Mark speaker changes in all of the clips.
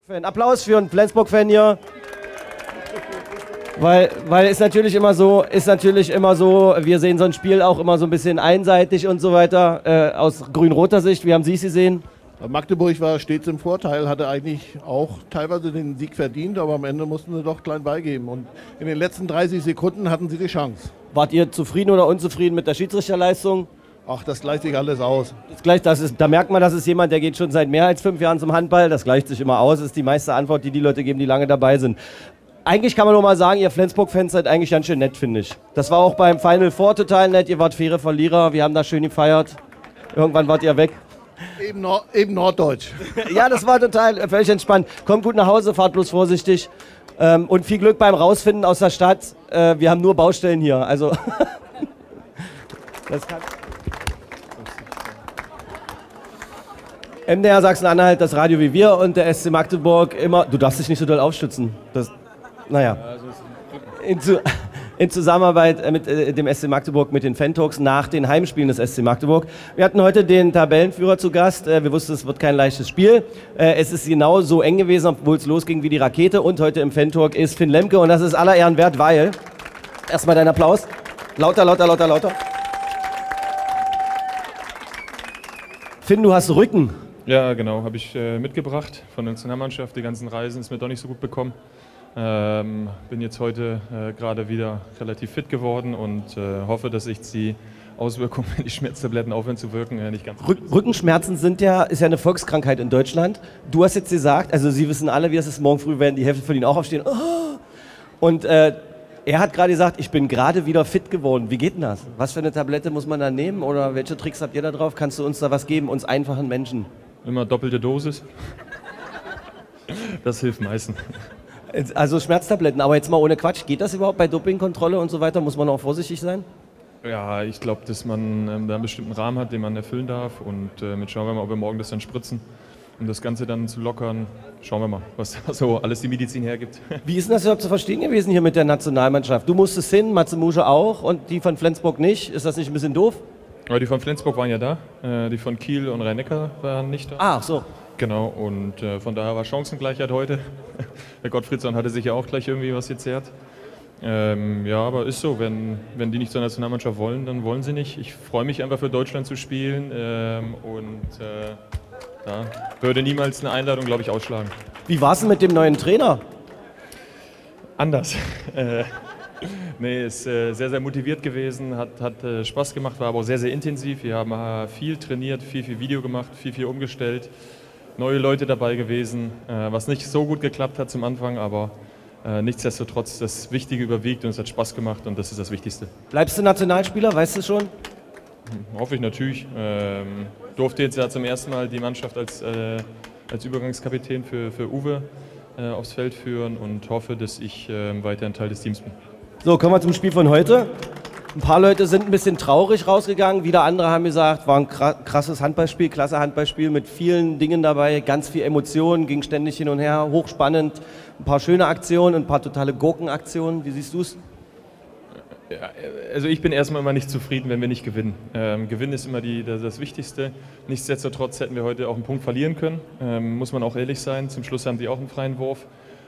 Speaker 1: Applaus für einen Flensburg-Fan hier. Weil ist natürlich immer so, wir sehen so ein Spiel auch immer so ein bisschen einseitig und so weiter, aus grün-roter Sicht. Wie haben Sie es gesehen?
Speaker 2: Magdeburg war stets im Vorteil, hatte eigentlich auch teilweise den Sieg verdient, aber am Ende mussten sie doch klein beigeben. Und in den letzten 30 Sekunden hatten sie die Chance.
Speaker 1: Wart ihr zufrieden oder unzufrieden mit der Schiedsrichterleistung?
Speaker 2: Ach, das gleicht sich alles aus.
Speaker 1: Da merkt man, das ist jemand, der geht schon seit mehr als 5 Jahren zum Handball. Das gleicht sich immer aus, ist die meiste Antwort, die die Leute geben, die lange dabei sind. Eigentlich kann man nur mal sagen, ihr Flensburg-Fans seid eigentlich ganz schön nett, finde ich. Das war auch beim Final Four total nett. Ihr wart faire Verlierer, wir haben da schön gefeiert. Irgendwann wart ihr weg.
Speaker 2: Eben Norddeutsch.
Speaker 1: Ja, das war völlig entspannt. Kommt gut nach Hause, fahrt bloß vorsichtig. Und viel Glück beim Rausfinden aus der Stadt. Wir haben nur Baustellen hier. Also das kann MDR Sachsen-Anhalt, das Radio wie wir und der SC Magdeburg immer. Du darfst dich nicht so doll aufstützen. In Zusammenarbeit mit dem SC Magdeburg, mit den Fan-Talks nach den Heimspielen des SC Magdeburg. Wir hatten heute den Tabellenführer zu Gast. Wir wussten, es wird kein leichtes Spiel. Es ist genau so eng gewesen, obwohl es losging wie die Rakete. Und heute im Fan-Talk ist Finn Lemke und das ist aller Ehren wert, weil... Erstmal dein Applaus. Lauter. Finn, du hast Rücken.
Speaker 3: Ja, genau, habe ich mitgebracht von der Nationalmannschaft. Die ganzen Reisen ist mir doch nicht so gut bekommen. Bin jetzt heute gerade wieder relativ fit geworden und hoffe, dass ich die Auswirkungen, wenn die Schmerztabletten aufhören zu wirken, nicht ganz...
Speaker 1: Rückenschmerzen ist ja eine Volkskrankheit in Deutschland. Du hast jetzt gesagt, also Sie wissen alle, wie es ist, morgen früh werden die Hälfte von Ihnen auch aufstehen. Oh! Und er hat gerade gesagt, ich bin gerade wieder fit geworden. Wie geht denn das? Was für eine Tablette muss man da nehmen oder welche Tricks habt ihr da drauf? Kannst du uns da was geben, uns einfachen Menschen?
Speaker 3: Immer doppelte Dosis. Das hilft meistens.
Speaker 1: Also Schmerztabletten, aber jetzt mal ohne Quatsch. Geht das überhaupt bei Dopingkontrolle und so weiter? Muss man auch vorsichtig sein?
Speaker 3: Ja, ich glaube, dass man da einen bestimmten Rahmen hat, den man erfüllen darf. Und mit schauen wir mal, ob wir morgen das dann spritzen. Um das Ganze dann zu lockern, schauen wir mal, was so alles die Medizin hergibt.
Speaker 1: Wie ist denn das überhaupt zu verstehen gewesen hier mit der Nationalmannschaft? Du musstest hin, Matze Musche auch und die von Flensburg nicht. Ist das nicht ein bisschen doof?
Speaker 3: Aber die von Flensburg waren ja da, die von Kiel und Rhein-Neckar waren nicht da.
Speaker 1: Ach so.
Speaker 3: Genau, und von daher war Chancengleichheit heute. Der Gottfriedsson hatte sich ja auch gleich irgendwie was gezerrt. Ja, aber ist so, wenn die nicht zur Nationalmannschaft wollen, dann wollen sie nicht. Ich freue mich einfach für Deutschland zu spielen ja, würde niemals eine Einladung, glaube ich, ausschlagen.
Speaker 1: Wie war es denn mit dem neuen Trainer?
Speaker 3: Anders. Nee, ist sehr, sehr motiviert gewesen, hat Spaß gemacht, war aber auch sehr, sehr intensiv. Wir haben viel trainiert, viel Video gemacht, viel umgestellt. Neue Leute dabei gewesen, was nicht so gut geklappt hat zum Anfang, aber nichtsdestotrotz das Wichtige überwiegt und es hat Spaß gemacht und das ist das Wichtigste.
Speaker 1: Bleibst du Nationalspieler, weißt du schon?
Speaker 3: Hoffe ich natürlich. Durfte jetzt ja zum ersten Mal die Mannschaft als Übergangskapitän für Uwe aufs Feld führen und hoffe, dass ich weiterhin Teil des Teams bin.
Speaker 1: So, kommen wir zum Spiel von heute. Ein paar Leute sind ein bisschen traurig rausgegangen, wieder andere haben gesagt, war ein krasses Handballspiel, klasse Handballspiel mit vielen Dingen dabei, ganz viel Emotionen, ging ständig hin und her, hochspannend, ein paar schöne Aktionen, ein paar totale Gurkenaktionen. Wie siehst du es?
Speaker 3: Ja, also ich bin erstmal immer nicht zufrieden, wenn wir nicht gewinnen. Gewinnen ist immer das Wichtigste. Nichtsdestotrotz hätten wir heute auch einen Punkt verlieren können, muss man auch ehrlich sein. Zum Schluss haben die auch einen freien Wurf.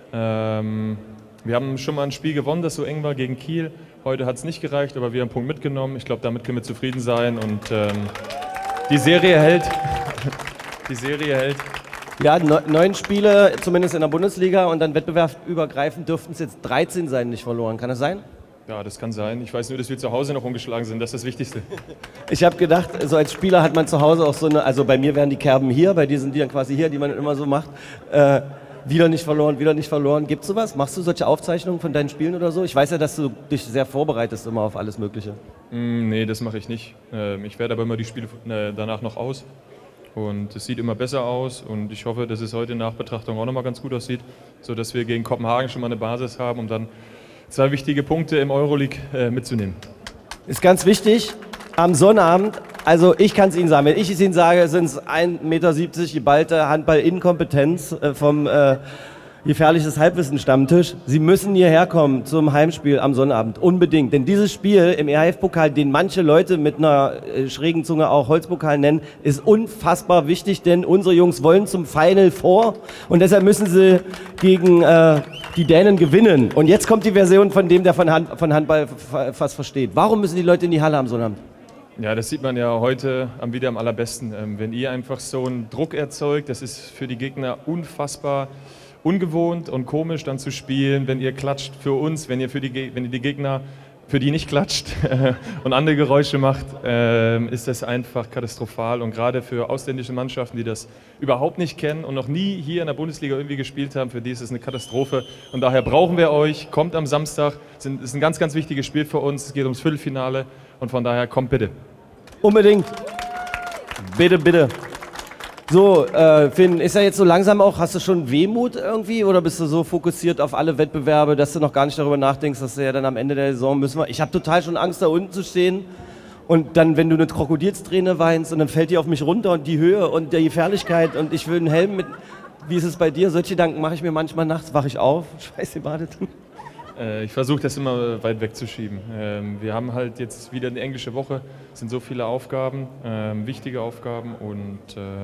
Speaker 3: Wir haben schon mal ein Spiel gewonnen, das so eng war gegen Kiel. Heute hat es nicht gereicht, aber wir haben einen Punkt mitgenommen. Ich glaube, damit können wir zufrieden sein und die Serie hält. Die Serie hält.
Speaker 1: Ja, 9 Spiele, zumindest in der Bundesliga und dann wettbewerbsübergreifend dürften es jetzt 13 sein, nicht verloren. Kann das sein?
Speaker 3: Ja, das kann sein. Ich weiß nur, dass wir zu Hause noch ungeschlagen sind. Das ist das Wichtigste.
Speaker 1: Ich habe gedacht, so als Spieler hat man zu Hause auch so eine, also bei mir wären die Kerben hier, bei dir sind die dann quasi hier, die man immer so macht. Wieder nicht verloren, wieder nicht verloren. Gibt es sowas? Machst du solche Aufzeichnungen von deinen Spielen oder so? Ich weiß ja, dass du dich sehr vorbereitest immer auf alles Mögliche.
Speaker 3: Nee, das mache ich nicht. Ich werde aber immer die Spiele danach noch aus. Und es sieht immer besser aus und ich hoffe, dass es heute in Nachbetrachtung auch nochmal ganz gut aussieht, sodass wir gegen Kopenhagen schon mal eine Basis haben, um dann 2 wichtige Punkte im Euroleague mitzunehmen.
Speaker 1: Ist ganz wichtig, am Sonnabend, also ich kann es Ihnen sagen, wenn ich es Ihnen sage, sind es 1,70 Meter geballte Handball-Inkompetenz vom Gefährliches Halbwissen-Stammtisch. Sie müssen hierher kommen zum Heimspiel am Sonnabend. Unbedingt. Denn dieses Spiel im EHF-Pokal, den manche Leute mit einer schrägen Zunge auch Holzpokal nennen, ist unfassbar wichtig, denn unsere Jungs wollen zum Final Four und deshalb müssen sie gegen die Dänen gewinnen. Und jetzt kommt die Version von dem, der von Handball fast versteht. Warum müssen die Leute in die Halle am Sonnabend?
Speaker 3: Ja, das sieht man ja heute wieder am allerbesten. Wenn ihr einfach so einen Druck erzeugt, das ist für die Gegner unfassbar ungewohnt und komisch dann zu spielen, wenn ihr klatscht für uns, wenn ihr die Gegner für die nicht klatscht und andere Geräusche macht, ist das einfach katastrophal. Und gerade für ausländische Mannschaften, die das überhaupt nicht kennen und noch nie hier in der Bundesliga irgendwie gespielt haben, für die ist es eine Katastrophe. Und daher brauchen wir euch, kommt am Samstag, es ist ein ganz, ganz wichtiges Spiel für uns, es geht ums Viertelfinale und von daher kommt bitte.
Speaker 1: Unbedingt. Bitte, bitte. So, Finn, ist ja jetzt so langsam auch, hast du schon Wehmut irgendwie oder bist du so fokussiert auf alle Wettbewerbe, dass du noch gar nicht darüber nachdenkst, dass du ja dann am Ende der Saison müssen wir... Ich habe total schon Angst, da unten zu stehen und dann, wenn du eine Krokodilsträne weinst und dann fällt die auf mich runter und die Höhe und die Gefährlichkeit und ich will einen Helm mit... Wie ist es bei dir? Solche Gedanken mache ich mir manchmal nachts, wache ich auf, scheiße, badet.
Speaker 3: Ich versuche das immer weit wegzuschieben. Wir haben halt jetzt wieder eine englische Woche, es sind so viele Aufgaben, wichtige Aufgaben und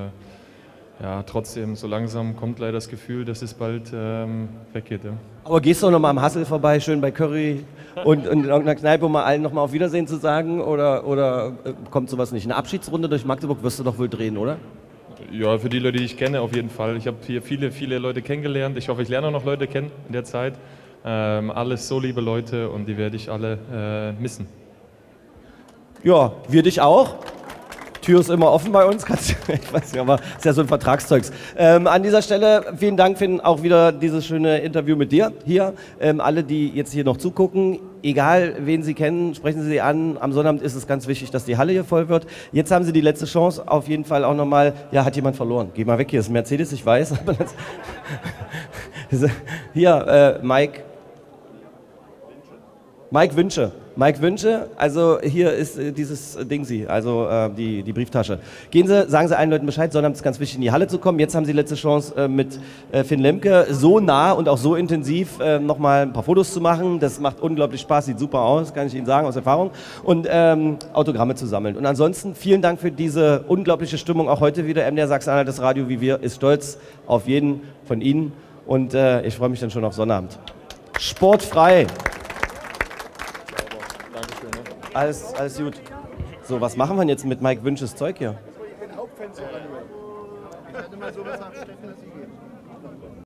Speaker 3: ja, trotzdem, so langsam kommt leider das Gefühl, dass es bald weggeht. Ja.
Speaker 1: Aber gehst du auch noch mal am Hassel vorbei, schön bei Curry und in irgendeiner Kneipe, um mal allen noch mal auf Wiedersehen zu sagen? Oder kommt sowas nicht? Eine Abschiedsrunde durch Magdeburg wirst du doch wohl drehen, oder?
Speaker 3: Ja, für die Leute, die ich kenne, auf jeden Fall. Ich habe hier viele, viele Leute kennengelernt. Ich hoffe, ich lerne auch noch Leute kennen in der Zeit. Alles so liebe Leute und die werde ich alle missen.
Speaker 1: Ja, wir dich auch. Tür ist immer offen bei uns, ich weiß nicht, aber ist ja so ein Vertragszeugs. An dieser Stelle vielen Dank, Finn, auch wieder dieses schöne Interview mit dir hier. Alle, die jetzt hier noch zugucken, egal wen Sie kennen, sprechen Sie an. Am Sonnabend ist es ganz wichtig, dass die Halle hier voll wird. Jetzt haben Sie die letzte Chance, auf jeden Fall auch nochmal, ja, hat jemand verloren. Geh mal weg, hier ist ein Mercedes, ich weiß. Hier, Mike Wünsche, also hier ist dieses Dingsi, also die Brieftasche. Gehen Sie, sagen Sie allen Leuten Bescheid, Sonnabend ist ganz wichtig, in die Halle zu kommen. Jetzt haben Sie die letzte Chance mit Finn Lemke so nah und auch so intensiv nochmal ein paar Fotos zu machen. Das macht unglaublich Spaß, sieht super aus, kann ich Ihnen sagen, aus Erfahrung. Und Autogramme zu sammeln. Und ansonsten vielen Dank für diese unglaubliche Stimmung, auch heute wieder. MDR Sachsen-Anhalt, das Radio wie wir, ist stolz auf jeden von Ihnen. Und ich freue mich dann schon auf Sonnabend. Sportfrei. Alles gut. So, was machen wir denn jetzt mit Mike Wünsches Zeug hier? Ich bin Hauptfenster. Ich hatte mal so was